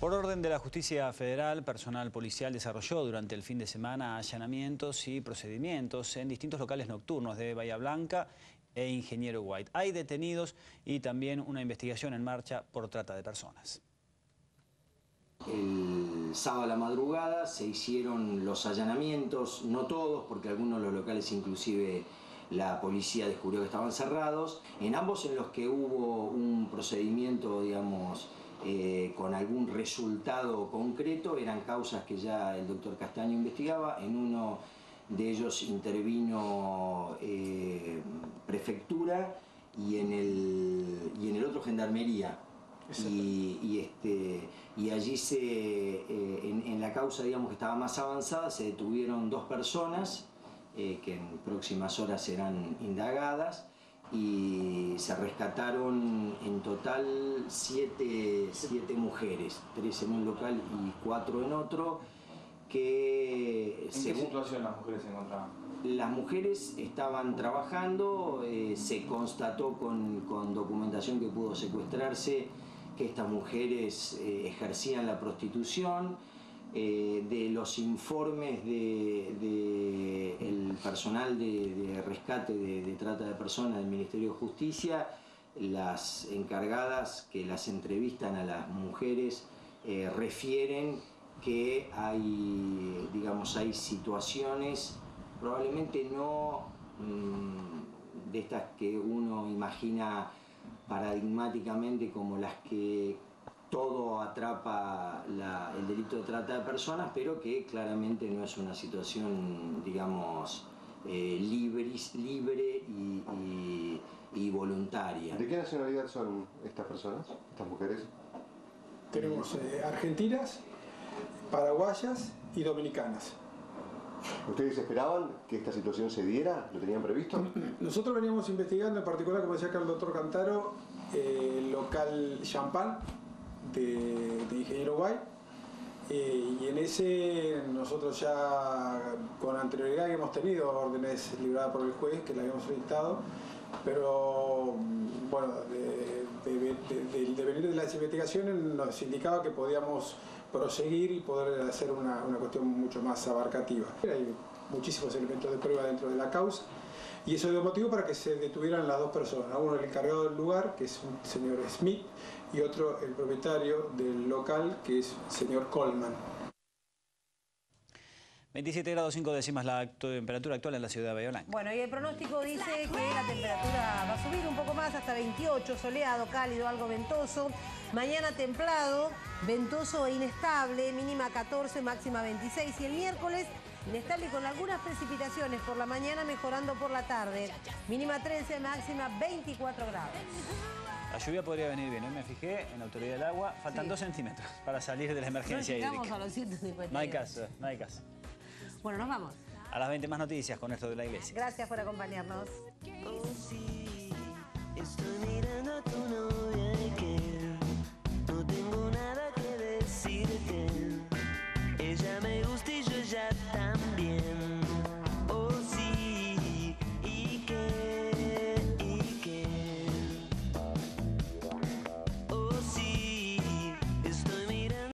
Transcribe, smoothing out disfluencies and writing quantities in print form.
Por orden de la Justicia Federal, personal policial desarrolló durante el fin de semana allanamientos y procedimientos en distintos locales nocturnos de Bahía Blanca e Ingeniero White. Hay detenidos y también una investigación en marcha por trata de personas. El sábado a la madrugada se hicieron los allanamientos, no todos, porque algunos de los locales inclusive la policía descubrió que estaban cerrados. En ambos en los que hubo un procedimiento, digamos, con algún resultado concreto, eran causas que ya el doctor Castaño investigaba. En uno de ellos intervino prefectura y en el otro gendarmería. Y allí en la causa, digamos, que estaba más avanzada, se detuvieron 2 personas que en próximas horas serán indagadas, y se rescataron en total 7 mujeres, 3 en un local y 4 en otro. ¿En qué situación las mujeres se encontraban? Las mujeres estaban trabajando, se constató con documentación que pudo secuestrarse que estas mujeres ejercían la prostitución. De los informes del personal de rescate de trata de personas del Ministerio de Justicia, las encargadas que las entrevistan a las mujeres refieren que hay, digamos, hay situaciones, probablemente no de estas que uno imagina paradigmáticamente como las que todo atrapa el delito de trata de personas, pero que claramente no es una situación, digamos, libre y voluntaria. ¿De qué nacionalidad son estas personas, estas mujeres? Tenemos argentinas, paraguayas y dominicanas. ¿Ustedes esperaban que esta situación se diera? ¿Lo tenían previsto? Nosotros veníamos investigando, en particular, como decía acá el doctor Cantaro, el local Champán de Ingeniero White, y en ese nosotros ya con anterioridad hemos tenido órdenes libradas por el juez que le habíamos solicitado, pero bueno, del devenir de las investigaciones nos indicaba que podíamos proseguir y poder hacer una cuestión mucho más abarcativa. Hay muchísimos elementos de prueba dentro de la causa, y eso dio motivo para que se detuvieran las 2 personas. Uno el encargado del lugar, que es un señor Smith, y otro el propietario del local, que es el señor Coleman. 27 grados 5 décimas la temperatura actual en la ciudad de Bahía Blanca. Bueno, y el pronóstico dice que la temperatura va a subir un poco más, hasta 28, soleado, cálido, algo ventoso. Mañana templado, ventoso e inestable, mínima 14, máxima 26. Y el miércoles, inestable y con algunas precipitaciones por la mañana, mejorando por la tarde. Mínima 13, máxima 24 grados. La lluvia podría venir bien. Hoy me fijé en la Autoridad del Agua, faltan 2 centímetros para salir de la emergencia hídrica. A los 150. No hay caso, no hay caso. Bueno, nos vamos. A las 20 más noticias con esto de la Iglesia. Gracias por acompañarnos. Oh, sí, estoy mirando a tu novia y que no tengo nada que decirte. Ella me gusta.